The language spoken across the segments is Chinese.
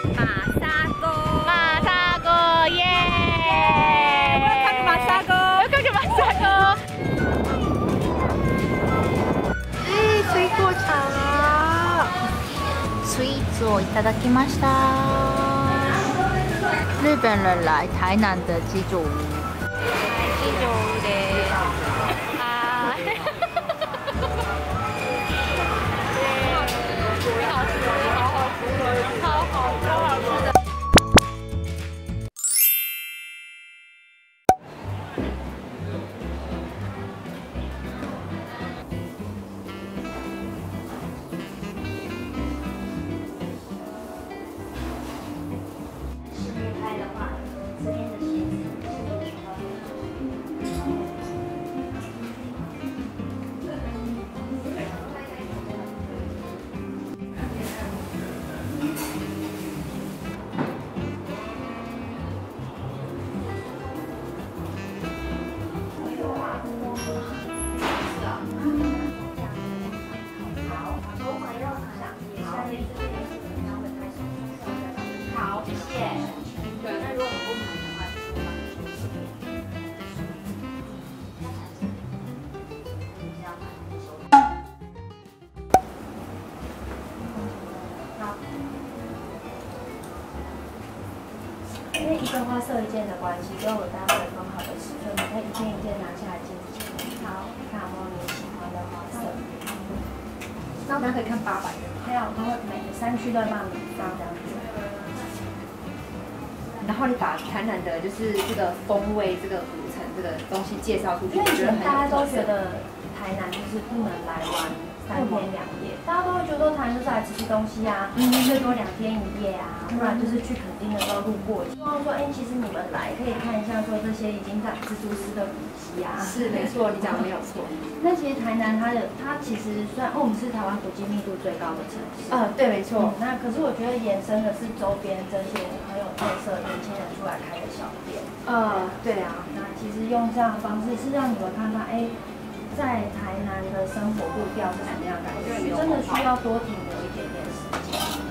马沙沟， 马沙沟耶！ 我要看马沙沟， 我要看马沙沟。水果茶，スイーツをいただきました。日本人来台南的鸡酒屋。鸡酒屋です。啊。超好吃的。 因为一个花色一件的关系，都有搭配分好的尺寸，你可以一件一件拿下来进行。好，看有没有你喜欢的花色。那我们可以看800元，还有都会每个3区都会帮你放这样子。 然后你把台南的就是这个风味、这个古城这个东西介绍出去， 因为我觉得很大家都觉得台南就是不能来玩3天2夜，大家都会觉得说台南就是来吃东西啊，最多2天1夜啊，不然就是去垦丁的时候路过。希望说，其实你们来可以看一下说这些已经在蜘蛛丝的古迹啊。 是没错，你讲的没有错。 那其实台南它其实虽然我们是台湾古迹密度最高的城市， 对，没错。 那可是我觉得衍生的是周边这些很有特色年轻人出来开的小店。 对啊。 那其实用这样的方式是让你们看看，在台南的生活步调是什么样感觉？真的需要多停留一点点时间。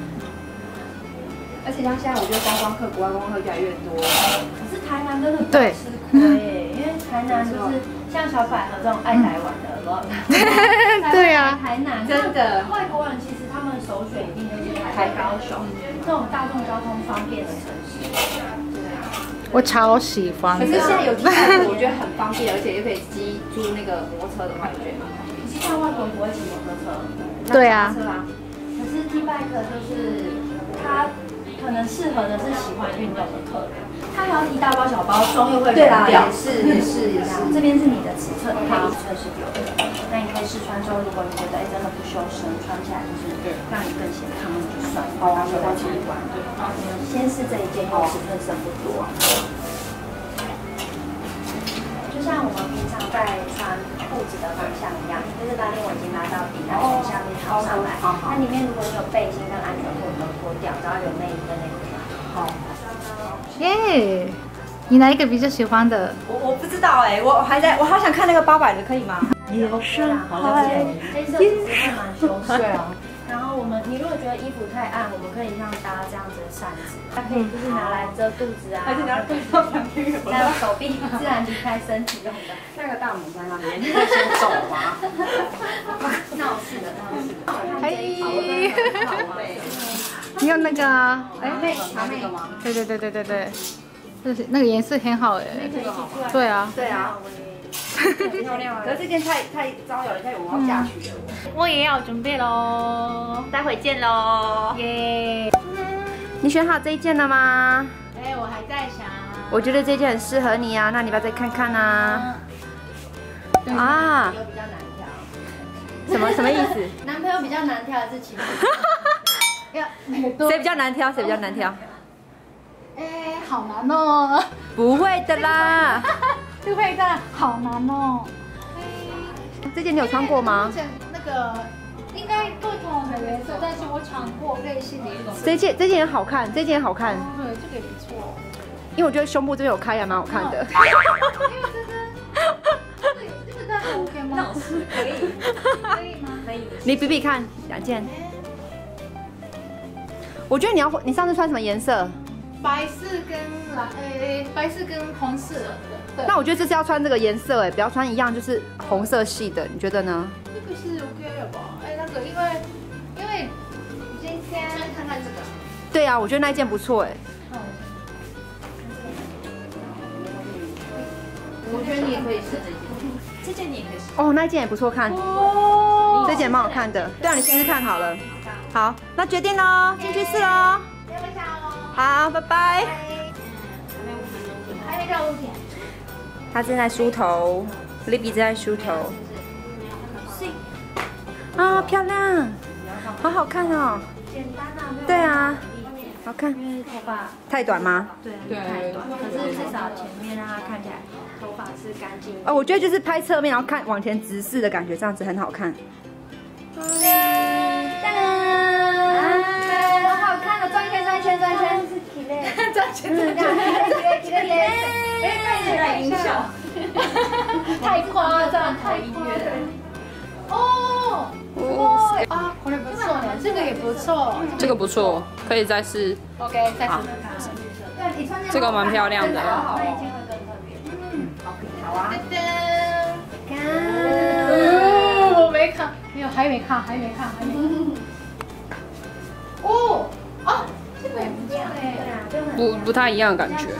而且像现在，我觉得国外观光客越来越多。 可是台南真的不吃亏因为台南就是像小百合这种爱来玩的， 对啊， 台南真的， 外国人其实他们首选一定就是台高雄这种大众交通方便的城市。 我超喜欢。 可是现在有地铁，我觉得很方便，而且又可以租那个摩托车的话，我觉得蛮方便。 可是像外国人不会骑摩托车， 对啊。 可是 T-Bike 就是它可能适合的是喜欢运动的客人，它还要提大包小包，装又会对啦， 掉。 也是。 这边是你的尺寸，它尺寸是有的。那你可以试穿之后，如果你觉得真的不修身，穿起来就是让你更显康，那就算了，到时候再参观。先试这一件，因为尺寸剩不多。就像我们平常在穿裤子的方向一样，就是拉链我已经拉到底，然后从下面套上来。那里面如果你有背心跟安全裤，都脱掉，只要有内衣跟内裤。好。 耶！你哪一个比较喜欢的？ 我不知道我好想看那个800的，可以吗？ 有深海，黑色其实会蛮修饰。对啊。然后你如果觉得衣服太暗，我们可以像搭这样子的扇子，它可以就是拿来遮肚子啊，还有手臂自然离开身体用的。 那个大拇在那边，你会先走吗？ 闹事的。 你有那个啊？ 拿那个吗？ 对，就是那个颜色很好对啊。 很漂亮啊！可是这件太招摇，人家以为我要嫁娶了。 我也要准备喽，待会见喽，耶！ 你选好这一件了吗？ 我还在想。 我觉得这件很适合你啊，那你要再看看啊。 啊。比较难挑。 什么意思？ 男朋友比较难挑，是其他。 谁比较难挑？ 好难哦。 不会的啦。 不会的，好难哦。 这件你有穿过吗？ 那个应该不同的颜色，但是我穿过类似的一种。 这件也好看，这件也好看。 对，这个也不错。 因为我觉得胸部这边有开，还蛮好看的。 这个大概 OK 吗？老师可以吗？可以。 你比比看，2件。 我觉得你上次穿什么颜色？ 白色跟白色跟红色的。对。 那我觉得这次要穿这个颜色哎，不要穿一样就是红色系的，你觉得呢？ 这个是 OK 了吧？哎，那个因为今天看看这个。 对啊，我觉得那一件不错哎。 我觉得你也可以试这件。这件你也可以试。 哦，那一件也不错看。 哦。 这件蛮好看的。对啊，你试试看好了。好，那决定喽，进去试喽。好，拜拜。 还没到5点。 他正在梳头 ，Libby 正在梳头。啊，漂亮，好好看哦。 简单啊。 对啊，好看。 因为头发太短吗？ 对，太短。可是至少前面让它看起来头发是干净。 哦，我觉得就是拍侧面，然后看往前直视的感觉，这样子很好看。好好看的，转一圈，转一圈，转一圈。 转圈，哎，音效，太夸张，太音乐了。哦，哇啊，これ不错呢，这个也不错， 这个不错，可以再试。 OK， 再试。 这个蛮漂亮的。 好啊。 我没看，没有，还没看。哦，啊，这个也不错哎。 不太一样的感觉。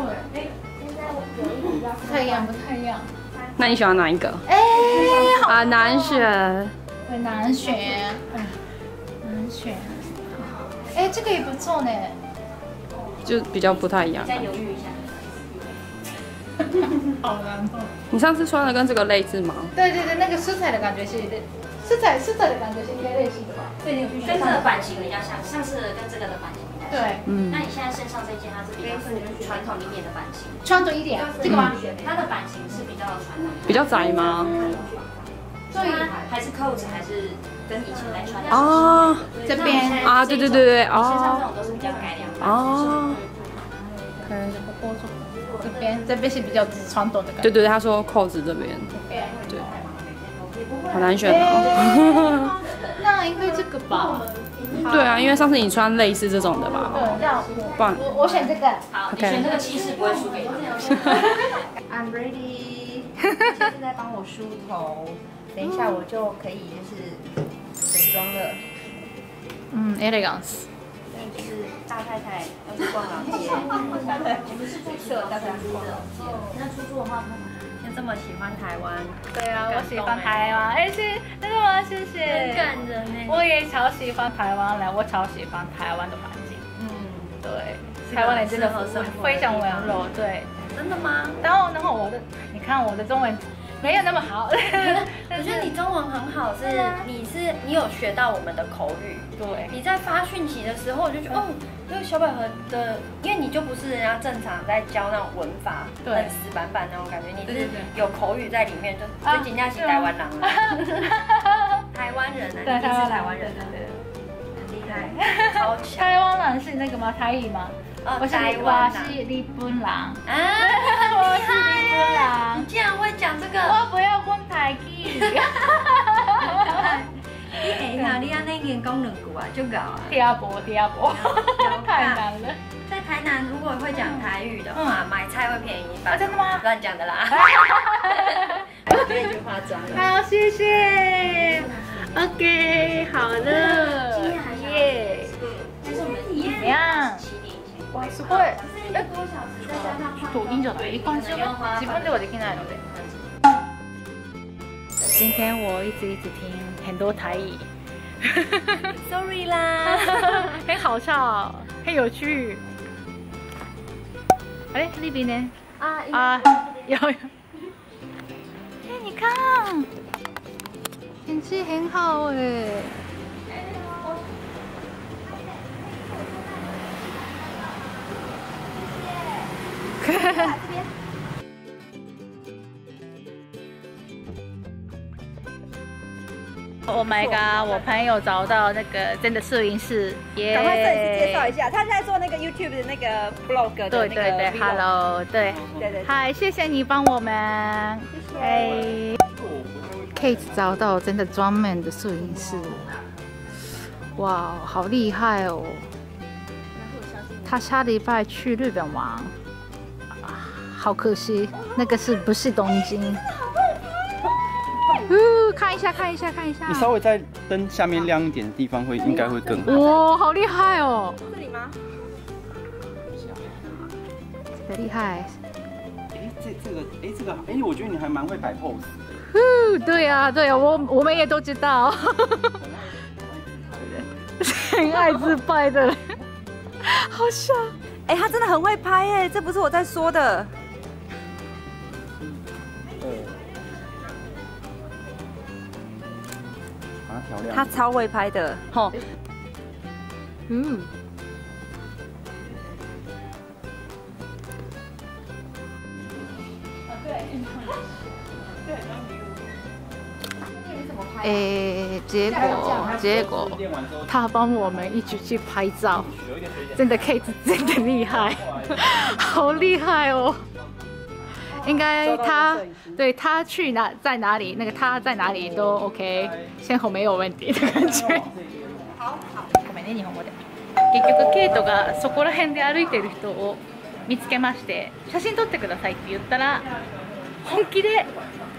不太一样。 那你喜欢哪一个？ 哎， 啊，难选。 对，难选。哎，这个也不错呢。 就比较不太一样。 再犹豫一下。 好难哦。 你上次穿的跟这个类似吗？ 对，那个色彩的感觉是色彩的感觉是应该类似的吧？对，你有必须跟这个版型比较像，上次跟这个的版型比较像。 对， 那你现在身上这件它是比较传统一点的版型， 传统一点，这个吗？ 它的版型是比较传统， 比较窄吗？ 所以还是扣子还是跟以前在穿的哦， 这边啊，对， 身上这种都是比较改良版。 哦。 这边是比较传统的感觉。 对，他说扣子这边。对。好难选哦。 那应该这个吧。 对啊，因为上次你穿类似这种的吧？ 对，那我选这个。 好，你选这个气势不会输给他。 I'm ready。现在在帮我梳头，等一下我就可以就是整妆了。 elegance。 就是大太太要去逛老街，大太太去逛老街。 那出租的话， 像这么喜欢台湾， 对啊，我喜欢台湾，哎，真的吗？谢谢。 很感人呢。 我也超喜欢台湾人，我超喜欢台湾的环境。对，台湾人真的非常温柔。对， 真的吗？ 然后你看我的中文没有那么好， 我觉得你中文很好，你有学到我们的口语。 对， 你在发讯息的时候，我就觉得因为小百合的，因为你就不是人家正常在教那种文法，很死板板那种感觉，你是有口语在里面，就人家是台湾人，台湾人啊，你是台湾人，很厉害，超强。 台湾人是那个吗？台语吗？我是日本人啊，我是日本人。 你竟然会讲这个？ 我不要讲台语。 你看你安那年讲2句啊，就搞啊。 第二波，太难了。 在台南，如果会讲台语的话，买菜会便宜一半。 真的吗？ 乱讲的啦。这一句夸张了。 好，谢谢。OK， 好了，耶。怎么样？わすごい。ちょっといいんじゃない？いい感じよね。自分ではできないので。今天我一直听很多台语。 Sorry 啦。 很好笑，很有趣。哎，那边呢？啊，有。哎，你看，天气很好哎。Oh my god！ 我朋友找到那个真的摄影师， 赶快摄影师介绍一下，他现在做那个 YouTube 的那个 vlog 的那个 Hello， 对，嗨，谢谢你帮我们，哎 ，Kate 找到真的专门的摄影师，哇，好厉害哦！ 他下礼拜去日本玩，好可惜，那个不是东京。看一下。 你稍微在灯下面亮一点的地方应该会更好。 哇，好厉害哦！ 这里吗？ 这个厉害。 这个，我觉得你还蛮会摆 pose 的。 对啊，我们也都知道。很爱自拍的，好笑。 他真的很会拍这不是我在说的。他超会拍的，吼。 结果他帮我们一起去拍照，真的 Kate 真的厉害，好厉害哦！应该他去在哪里，他在哪里都 OK， 先後没有問題的感覺。ごめんね日本語で。結局ケイトがそこら辺で歩いてる人を見つけまして、写真撮ってくださいって言ったら本気で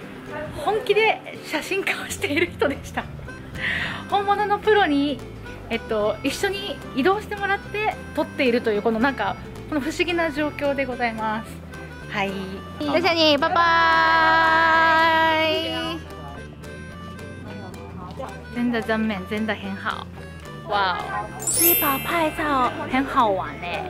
写真家をしている人でした。本物のプロに一緒に移動してもらって撮っているというこの不思議な状況でございます。はい。谢谢你，拜拜。真的真美，真的很好。哇，吃饱拍照很好玩嘞。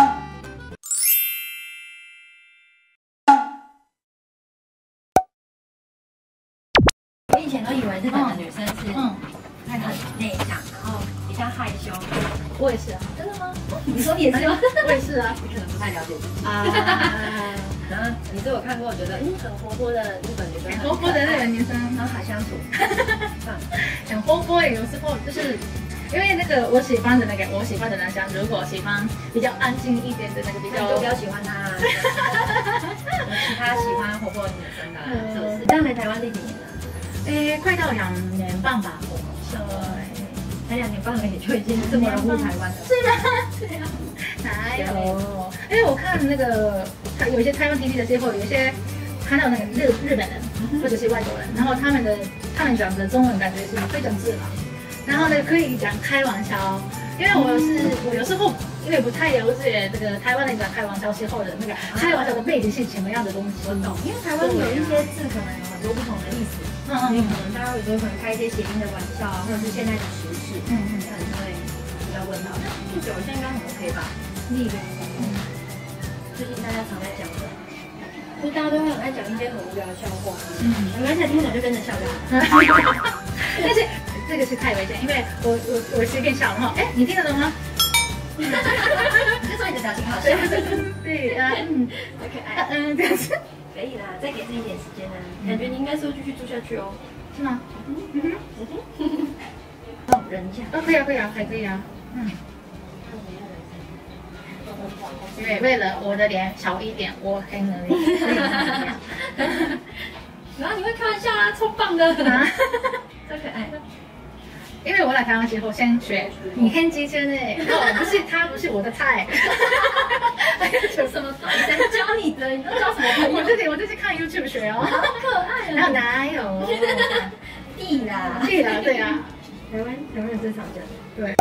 我以前都以为日本的女生是会很内向，然后比较害羞。 我也是啊。 真的吗？你说你也是吗？ 我也是啊。 你可能不太了解自己啊。然后你是我看过，觉得很活泼的日本女生， 很活泼的日本女生， 很好相处。 很活泼有时候就是因为我喜欢的男生，如果喜欢比较安静一点的比较， 就比较喜欢他。其他喜欢活泼的女生的，是不是？这样来台湾第几年了？ 快到2年半吧。 才2年半而已，就已经这么融入台湾了。 是啊，哪有？因为我看有一些台湾 TV 的时候，有一些看到日本人或者是外国人，然后他们讲的中文感觉是非常自然，然后可以讲开玩笑。因为我有时候因为不太了解台湾讲开玩笑时候的开玩笑的背景是什么样的东西。 我懂，因为台湾有一些字可能有很多不同的意思，所以可能大家有时候可能开一些谐音的玩笑啊，或者是现在的时事，可能会比较问到。那不久现在应该很 OK 吧？例如，最近大家常在讲的，就大家都会很爱讲一些很无聊的笑话，没关系，听懂就跟着笑就好。 但是这个是太危险，因为我随便笑，然后你听得懂吗？ 就说你的表情好笑。 对很可爱。 这样子可以啦，再给自己一点时间呢。感觉你应该是会继续住下去哦。 是吗？ 忍一下。 可以啊，还可以啊。因为为了我的脸小一点，我很努力。 然后你会开玩笑啊，超棒的。真可爱。 因为我来台湾之后先学，你很机车呢，他不是我的菜。 有什么谁教你的？你都教什么？ 我自己看 YouTube 学哦。 好可爱。 然后哪有？ 地啦， 对啊。 台湾人最常讲的。 对。